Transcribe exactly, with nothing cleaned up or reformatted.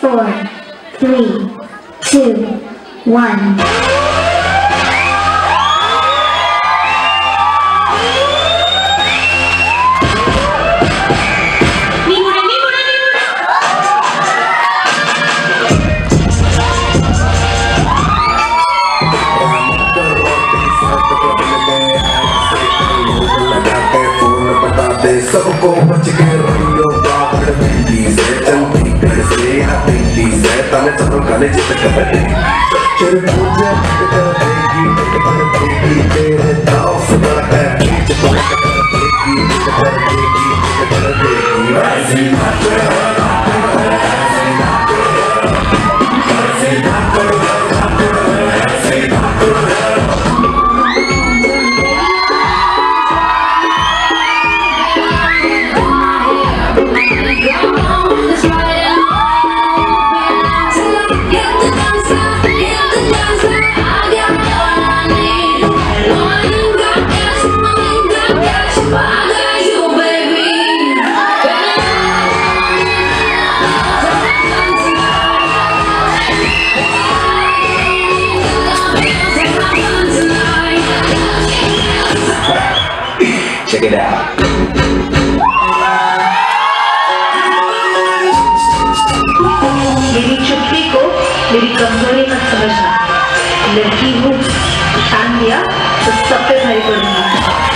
four, three, two, one. सबको बच के रहियो बाहर दिल्ली से चंडीगढ़ से या दिल्ली से तने चलो गाने जित कर दे तेरे मुझे कर देगी कर देगी तेरे दाव सुना है बीच पर कर देगी कर देगी कर देगी ऐसी बात ऐसी बात ऐसी बात Check it out. मेरी चुप्पी को मेरी कमजोरी मत समझना। लड़की हूँ, ठान लिया तो सब पे भारी पड़ूंगी।